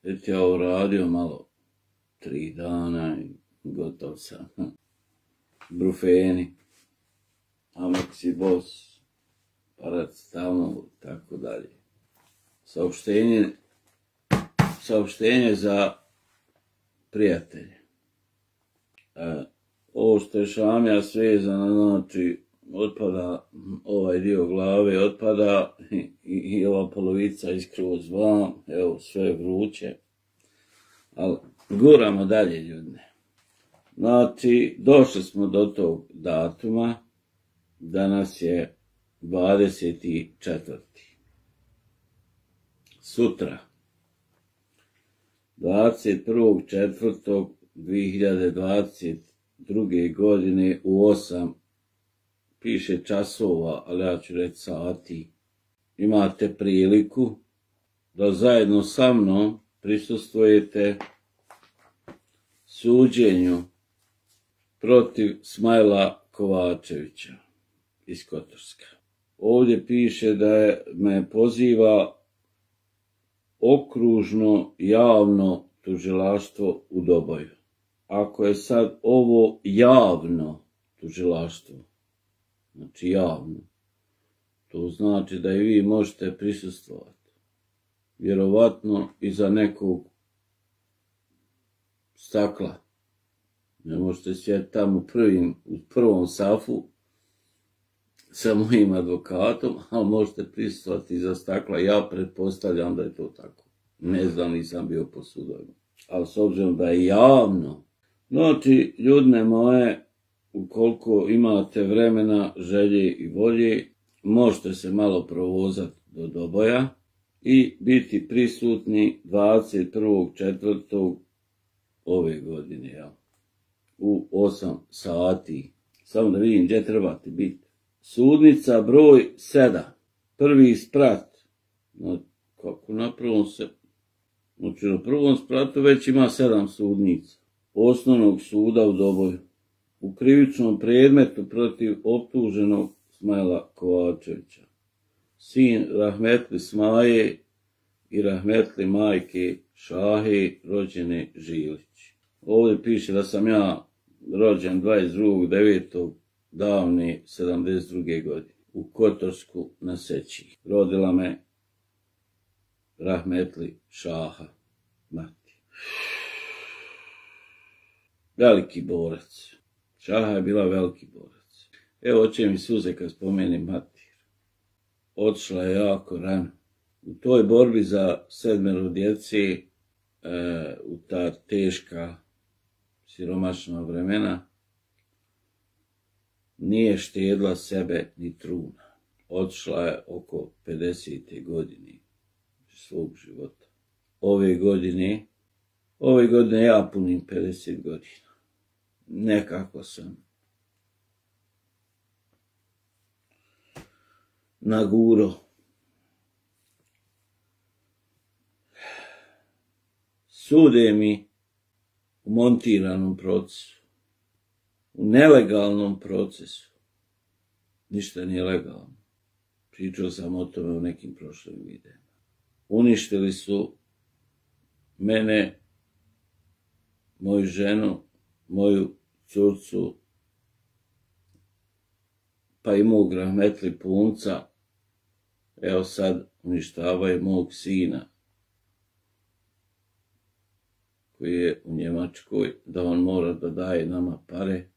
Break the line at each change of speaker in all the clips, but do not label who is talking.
Već ja uradio malo 3 dana i gotov sam. Brufeni, Amoxibos, paracetamol, tako dalje. Saopštenje za prijatelje. Ovo što je šamija svezana, znači otpada, ovaj dio glave otpada i ova polovica iskroz van, evo sve vruće. Ali guramo dalje, ljudi. Znači, došli smo do tog datuma, danas je 24. Sutra, 21.4.2022. godine u 8, piše časova, ali ja ću reći sati, imate priliku da zajedno sa mnom prisustvujete suđenju protiv Smajla Kovačevića iz Kotorska. Ovdje piše da me poziva okružno javno tužilaštvo u Doboju. Ako je sad ovo javno tužilaštvo, znači javno, to znači da i vi možete prisustvovati. Vjerovatno iza nekog stakla. Ne možete sjeti tamo u prvom safu sa mojim advokatom, ali možete prisustvovati iza stakla. Ja pretpostavljam da je to tako. Ne znam, nisam bio po sudovima. Ali s obzirom da je javno, znači, ljudne moje, ukoliko imate vremena, želje i volje, možete se malo provozati do Doboja i biti prisutni 21.4. ove godine, ja. U 8 sati. Samo da vidim gdje trebate biti. Sudnica broj 7. Prvi sprat. Kako na prvom se... Znači, na prvom spratu već ima 7 sudnica. Osnovnog suda u Doboju. U krivičnom predmetu protiv optuženog Smajla Kovačevića. Sin rahmetli Smaje i rahmetli majke Šahe, rođene Žilić. Ovdje piše da sam ja rođen 22.9. davne 72. godine u Kotorsku na Seći. Rodila me rahmetli Šaha, mati. Veliki borac. Šaha je bila veliki borac. Evo oče mi suze kad spomenem matir. Otišla je jako rano. U toj borbi za 7 djece, u ta teška siromašna vremena, nije štedila sebe ni truna. Otišla je oko 50. godine svog života. Ove godine ja punim 50 godina. Nekako sam naguro. Sude mi u montiranom procesu, u nelegalnom procesu. Ništa nije legalno. Pričao sam o tome u nekim prošlim videima. Uništili su mene, moju ženu, moju curcu, pa i mog rahmetli punca. Evo sad uništavaju mog sina, koji je u Njemačkoj, da on mora da daje nama pare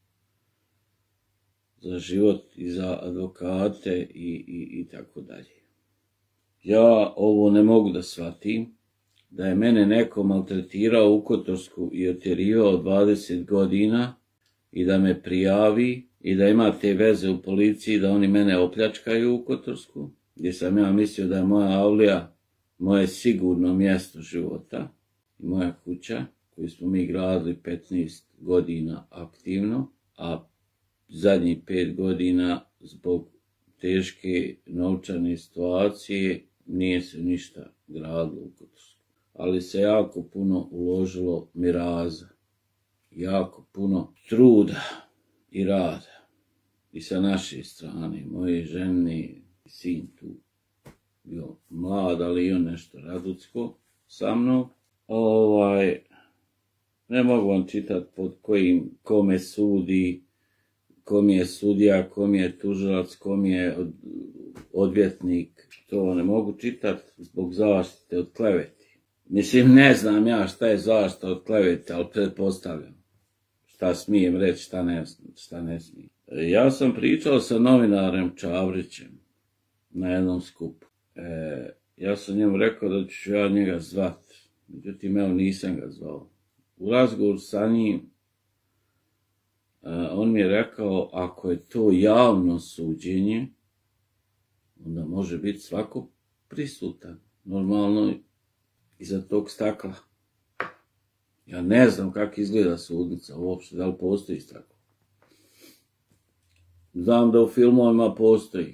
za život i za advokate i tako dalje. Ja ovo ne mogu da shvatim, da je mene neko maltretirao u Kotorsku i otjerivao 20 godina i da me prijavi i da ima te veze u policiji da oni mene opljačkaju u Kotorsku, gdje sam ja mislio da je moja avlija moje sigurno mjesto života i moja kuća, koju smo mi gradili 15 godina aktivno, a zadnjih 5 godina zbog teške novčane situacije nije se ništa gradilo u Kotorsku. Ali se jako puno uložilo miraza, jako puno truda i rada. I sa naše strane, moje žene, sin tu bio mlad, ali i on nešto raducko sa mnom. Ne mogu vam čitati pod kome sudi, kom je sudija, kom je tužilac, kom je odvjetnik. To ne mogu čitati zbog zaštite od kleveti. Mislim, ne znam ja šta je zaštita od klevete, ali pretpostavljam. Šta smijem reći, šta ne smijem. Ja sam pričao sa novinarem Čavrićem na jednom skupu. Ja sam njemu rekao da ću ja njega zvat. Međutim, evo nisam ga zvao. U razgovoru sa njim, on mi je rekao, ako je to javno suđenje, onda može biti svako prisutan, normalno iza tog stakla. Ja ne znam kako izgleda sudnica uopšte, da li postoji staklo. Znam da u filmovima postoji.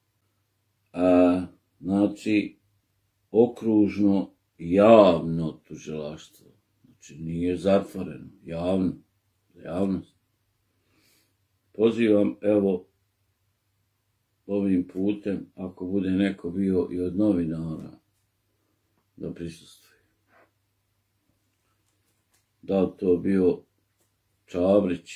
Znači, okružno javno tužilaštvo. Znači, nije zatvoreno, javno, za javnost. Pozivam, evo, ovim putem, ako bude neko bio i od novinara, da prisustvuje. Da li to bio Čavrić,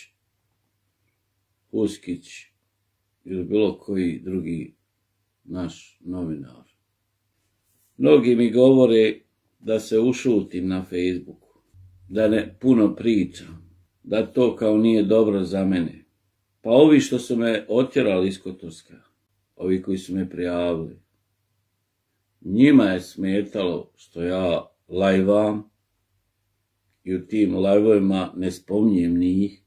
Huskić ili bilo koji drugi naš novinar. Mnogi mi govore da se ušutim na Facebooku, da ne puno pričam, da to kao nije dobro za mene. Pa ovi što su me otjerali iz Kotorska, ovi koji su me prijavili, njima je smetalo što ja lajvam i u tim lajvovima ne spominjem njih,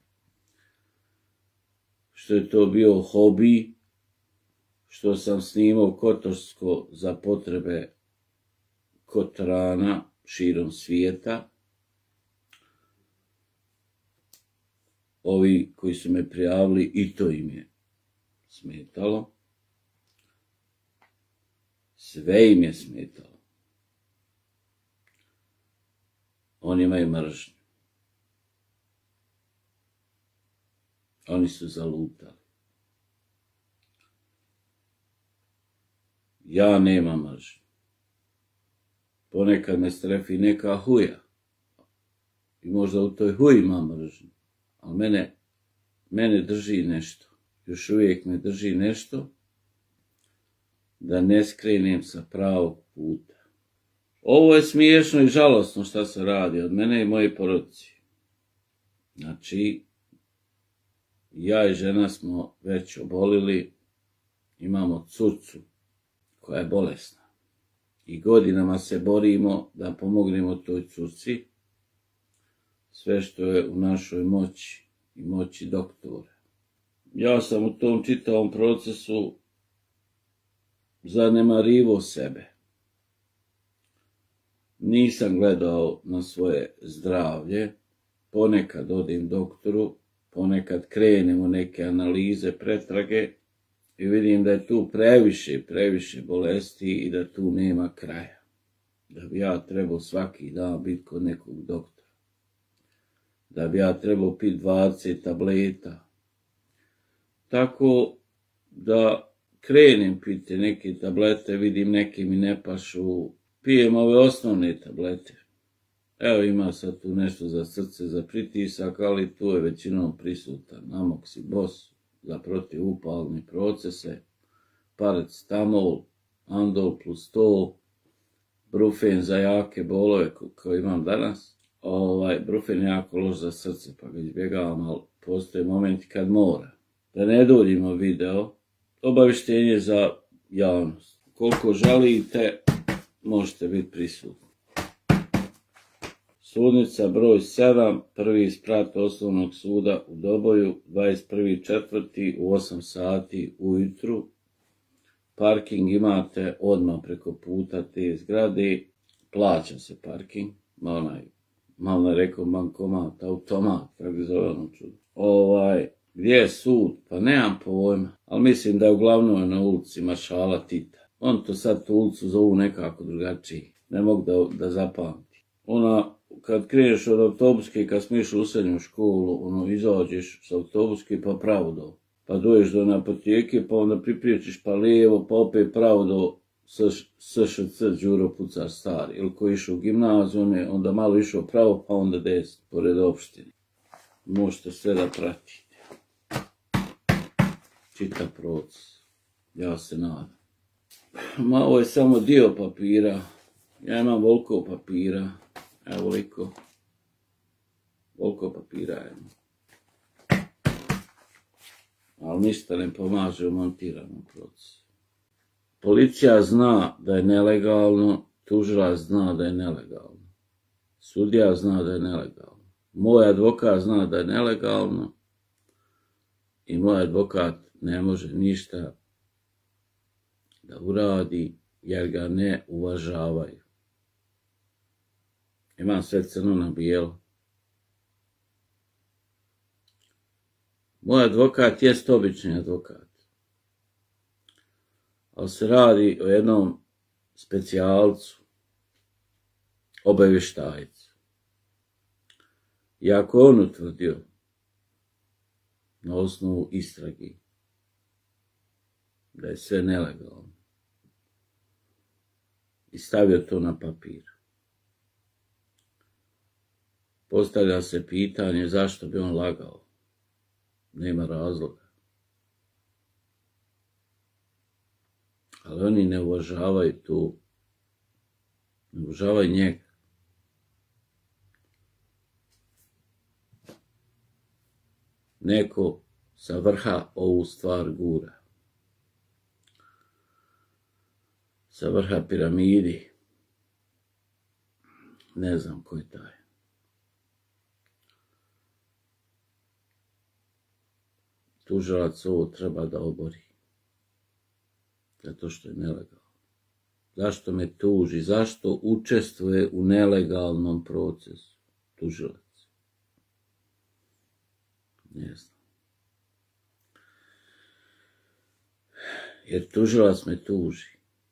što je to bio hobi, što sam snimao Kotorsko za potrebe Kotorana širom svijeta. Ovi koji su me prijavili, i to im je smetalo. Sve im je smetalo. Oni imaju mržnju. Oni su zalutali. Ja nemam mržnju. Ponekad me strefi neka huja. I možda u toj huji imam mržnju. Ali mene drži nešto. Još uvijek me drži nešto da ne skrenem sa pravog puta. Ovo je smiješno i žalosno šta se radi od mene i moje porodice. Znači, ja i žena smo već obolili, imamo curcu koja je bolesna. I godinama se borimo da pomognemo toj curci sve što je u našoj moći i moći doktora. Ja sam u tom čitavom procesu zanemarivo sebe. Nisam gledao na svoje zdravlje, ponekad odim doktoru, ponekad krenem u neke analize, pretrage i vidim da je tu previše bolesti i da tu nema kraja. Da bi ja trebao svaki dan biti kod nekog doktora. Da bi ja trebao piti 20 tableta. Tako da krenem piti neke tablete, vidim neke mi ne pašu, pijem ove osnovne tablete. Evo ima sad tu nešto za srce, za pritisak, ali tu je većinom prisutan amoksibos za protivupalne procese, paracetamol, andol plus to, brufen za jake bolove koje imam danas. Brufen je jako loš za srce, pa ga izbjegavam, ali postoje momenti kad mora. Da ne duljimo video, obavještenje za javnost. Koliko želite, možete biti prisutni. Sudnica broj 7, prvi sprat osnovnog suda u Doboju, 21.4. u 8 sati ujutru. Parking imate odmah preko puta te zgrade, plaća se parking, malo je rekao bankomat, automat, kako zove ono čudo. Gdje je sud? Pa nemam pojma, ali mislim da je uglavnom na ulici Maršala Tita. On to sad tu ulicu zovu nekako drugačiji, ne mogu da zapamti. Kad kreneš od autobuske, kad smiješ u srednju školu, izađeš s autobuske pa pravo do. Pa doješ do apoteke, pa onda pripriječiš pa lijevo, pa opet pravo do SŠC Đuro Pucar stari, ili koji išao u gimnaziju, on je onda malo išao pravo, pa onda desno, pored opštine. Možete sve da pratite. Čitav proces. Ja se nadam. Ma ovo je samo dio papira. Ja imam voliko papira. Evo voliko. Voliko papira imam. Ali ništa ne pomaže u montiranom procesu. Policija zna da je nelegalno, tužilac zna da je nelegalno. Sudija zna da je nelegalno. Moj advokat zna da je nelegalno i moj advokat ne može ništa da uradi jer ga ne uvažavaju. Imam sve crno na bijelo. Moj advokat jest obični advokat. Ali se radi o jednom specijalcu, obavještajcu. I ako je on utvrdio na osnovu istragi da je sve nelegalno i stavio to na papir, postavlja se pitanje zašto bi on lagao. Nema razloga. Ali oni ne uvažavaju tu, ne uvažavaju njega. Neko sa vrha ovu stvar gura. Sa vrha piramidi. Ne znam ko je taj. Tužilac ovo treba da obori. Zato što je nelegalno. Zašto me tuži? Zašto učestvuje u nelegalnom procesu? Tužilac. Ne znam. Jer tužilac me tuži.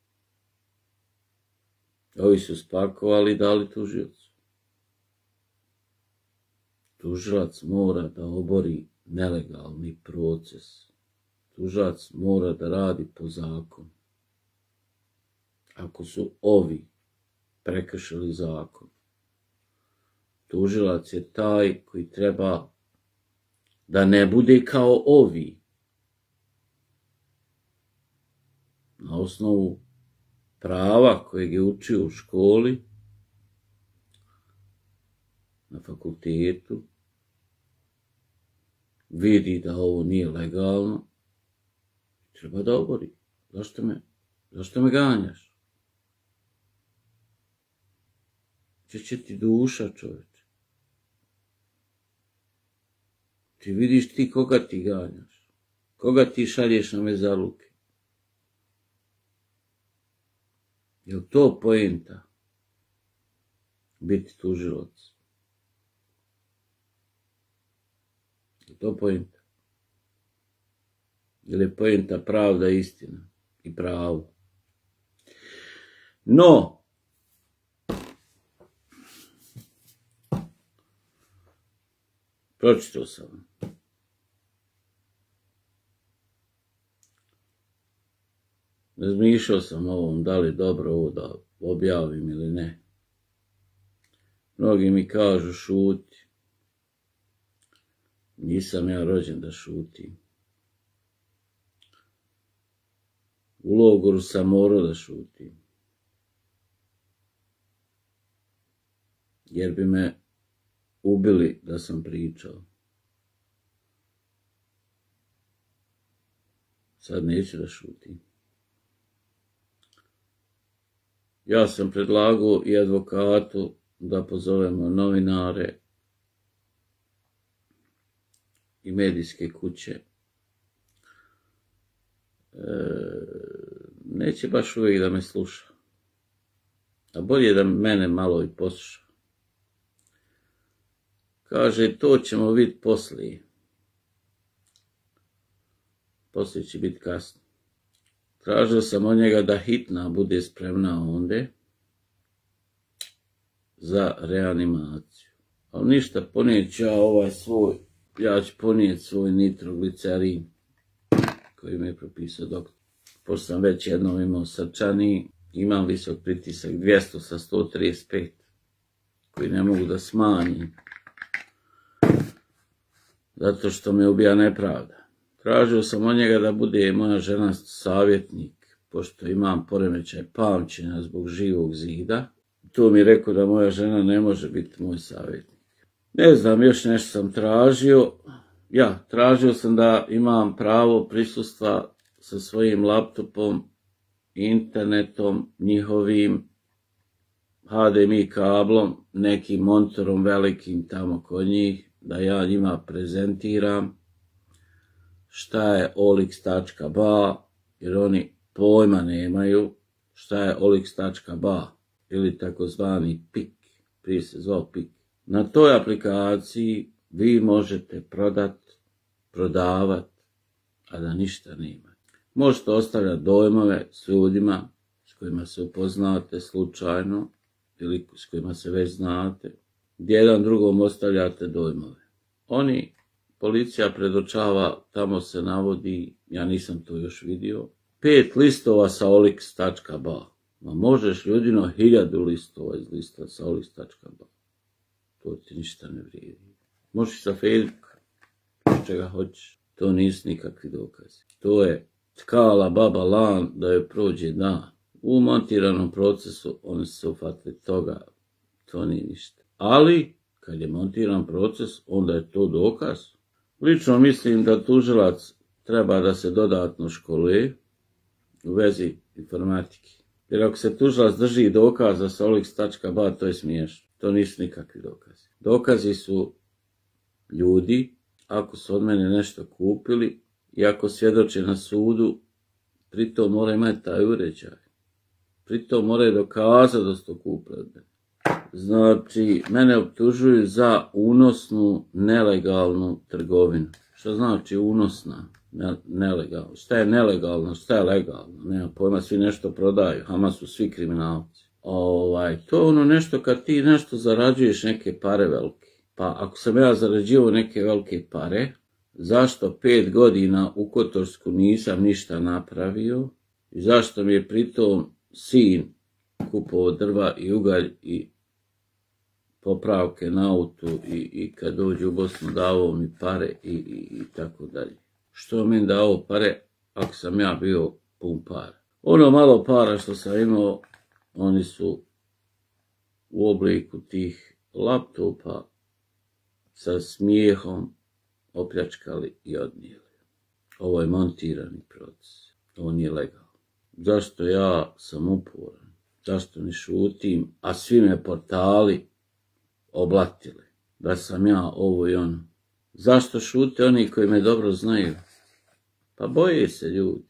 Ovi su spakovali i dali tužiocu. Tužilac mora da obori nelegalni proces. Tužilac mora da radi po zakonu. Ako su ovi prekršili zakon, tužilac je taj koji treba da ne bude kao ovi. Na osnovu prava kojeg je učio u školi, na fakultetu, vidi da ovo nije legalno, treba da obori. Zašto me ganjaš? Gdje će ti duša, čovječe? Ti vidiš ti koga ti ganjaš? Koga ti šalješ na mezaluke? Je li to poenta? Biti tužilac? Je to poenta? Ili je poenta pravda, istina i pravo? No, pročitao sam. Razmišljao sam o ovom, da li je dobro ovo da objavim ili ne. Mnogi mi kažu šuti. Nisam ja rođen da šutim. U logoru sam morao da šutim. Jer bi me ubili da sam pričao. Sad neću da šutim. Ja sam predlagao i advokatu da pozovemo novinare i medijske kuće. Neće baš uvijek da me sluša. A bolje da mene malo i posluša. Kaže, to ćemo vidjeti poslije. Poslije će biti kasno. Tražio sam od njega da hitna bude spremna onda za reanimaciju. Ali ništa, ponijet ću ja ću ponijeti svoj nitroglicerin koji mi je propisao doktor. pošto sam već jednom imao srčani, imam visok pritisak 200 sa 135, koji ne mogu da smanjim, zato što me ubija nepravda. Tražio sam od njega da bude moja žena savjetnik, pošto imam poremećaj pamćenja zbog Živog zida. To mi je rekao da moja žena ne može biti moj savjetnik. Ne znam, još nešto sam tražio. Tražio sam da imam pravo prisustva sa svojim laptopom, internetom, njihovim HDMI kablom, nekim monitorom velikim tamo kod njih, da ja njima prezentiram šta je olix.ba, jer oni pojma nemaju šta je olix.ba ili takozvani PIK, prije se zvao PIK. Na toj aplikaciji vi možete prodavat, a da ništa nema. Možete ostavljati dojmove s ljudima s kojima se upoznate slučajno ili s kojima se već znate, gdje jedan drugom ostavljate dojmove. Policija predočava, tamo se navodi, ja nisam to još vidio, 5 listova sa olix.ba. Ma možeš ljudino 1000 listova iz lista sa olix.ba. To ti ništa ne vrijedi. Možeš sa Facebooka, čega hoćeš. To nisu nikakvi dokazi. To je tkala baba lan da joj prođe dan. U montiranom procesu oni su se ufatili toga, to nije ništa. Ali, kad je montiran proces, onda je to dokaz. Lično mislim da tužilac treba da se dodatno školuje u vezi informatike. Jer ako se tužilac drži dokaza sa olix.ba, to je smiješno. To nisu nikakvi dokazi. Dokazi su ljudi, ako su od mene nešto kupili i ako svjedoče na sudu, pritom mora imati taj uređaj. Pritom moraju dokazati da su to kupili od mene. Znači, mene optužuju za unosnu nelegalnu trgovinu. Što znači unosna nelegalna? Šta je nelegalno, šta je legalno? Nema pojma, svi nešto prodaju, Hamas su svi kriminalci. To je ono nešto kad ti nešto zarađuješ neke pare velike. Pa ako sam ja zarađivao neke velike pare, zašto 5 godina u Kotorsku nisam ništa napravio i zašto mi je pritom sin kupovao drva i ugalj i popravke na autu i kad dođu u Bosnu davao mi pare i tako dalje. Što mi dao pare ako sam ja bio pun para? Ono malo para što sam imao, oni su u obliku tih laptopa sa smijehom opljačkali i odnijeli. Ovo je montirani proces. Ovo nije legalno. Zašto ja sam uporan? Zašto ne šutim? A svi me portali oblatili da sam ja ovo i ono. Zašto šute oni koji me dobro znaju? Pa boje se ljudi.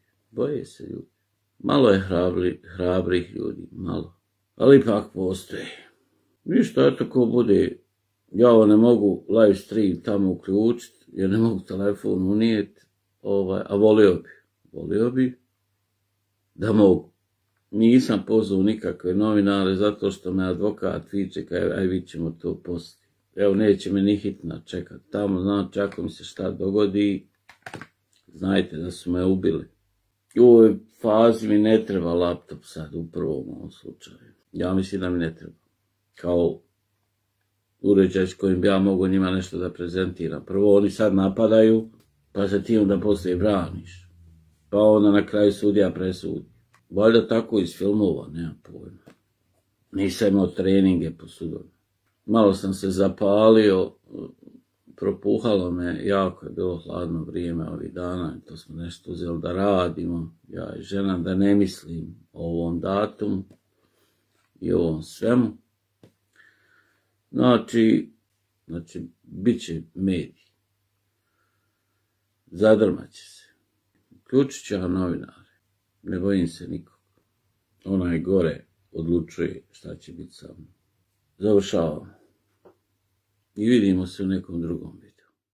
Malo je hrabrih ljudi, malo. Ali ipak postoji. Ništa, eto ko bude. Ja ovo ne mogu live stream tamo uključiti, jer ne mogu telefon unijeti, a volio bi da mogu. Nisam pozvao nikakve novinare, zato što me advokat viče, aj vi ćemo to poslije. Evo, neće me ni hitna čekati tamo, znači ako mi se šta dogodi, znajte da su me ubili. U ovoj fazi mi ne treba laptop sad, u prvom ovom slučaju. Ja mislim da mi ne treba. Kao uređaj s kojim bi ja mogu njima nešto da prezentiram. Prvo oni sad napadaju, pa se ti onda poslije braniš. Pa onda na kraju sudija presudi. Valjda tako iz filmova, nema pojma. Nisam imao treninge po sudovima. Malo sam se zapalio, propuhalo me, jako je bilo hladno vrijeme ovih dana, to smo nešto uzeli da radimo, ja i žena, da ne mislim o ovom datumu i o ovom svemu. Znači, bit će medij. Zadrmat će se. Uključit ću ja novinare. Ne bojim se nikog. Onaj gore odlučuje šta će biti sa mnom. Završavam. I vidimo se u nekom drugom.